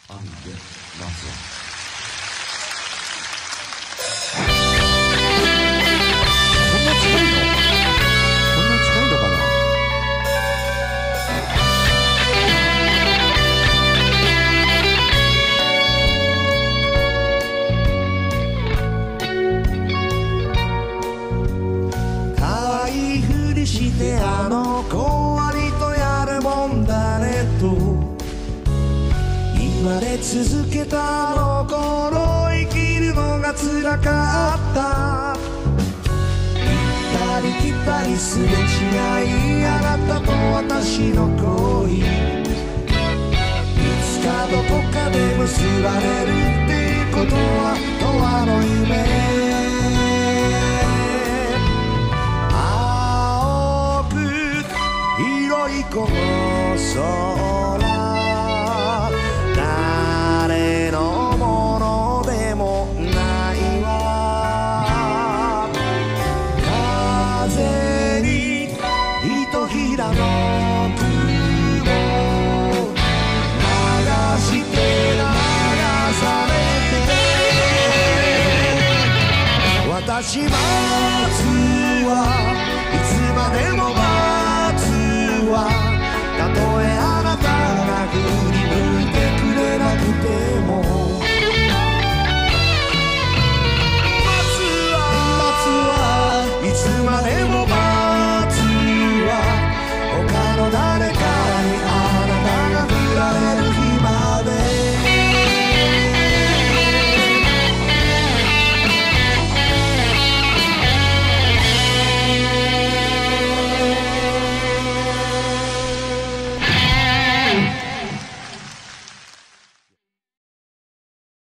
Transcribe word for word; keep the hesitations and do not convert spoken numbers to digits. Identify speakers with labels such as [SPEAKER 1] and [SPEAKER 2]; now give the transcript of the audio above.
[SPEAKER 1] アンデ夏はこんな近いのこんな近いのかな。
[SPEAKER 2] 可愛いふりしてあの子割とやるもんだねと言われ続けたあの頃生きるのが辛かった。行ったり来たりすれ違いあなたと私の恋いつかどこかで結ばれるっていうことは永遠の夢。青く広いこの空